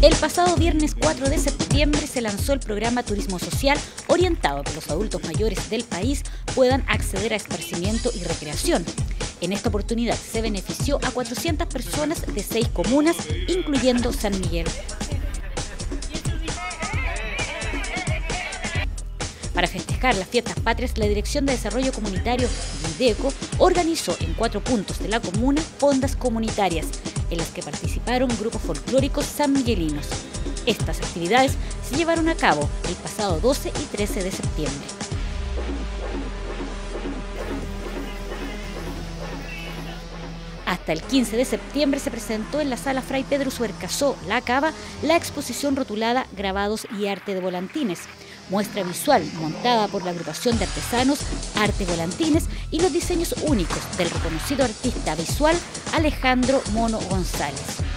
El pasado viernes 4 de septiembre se lanzó el programa Turismo Social, orientado a que los adultos mayores del país puedan acceder a esparcimiento y recreación. En esta oportunidad se benefició a 400 personas de 6 comunas, incluyendo San Miguel. Para festejar las fiestas patrias, la Dirección de Desarrollo Comunitario, Videco, organizó en 4 puntos de la comuna fondas comunitarias, en las que participaron grupos folclóricos sanmiguelinos. Estas actividades se llevaron a cabo el pasado 12 y 13 de septiembre. Hasta el 15 de septiembre se presentó en la sala Fray Pedro Suercasó, La Cava, la exposición rotulada Grabados y Arte de Volantines, muestra visual montada por la agrupación de artesanos Arte Volantines y los diseños únicos del reconocido artista visual Alejandro Mono González.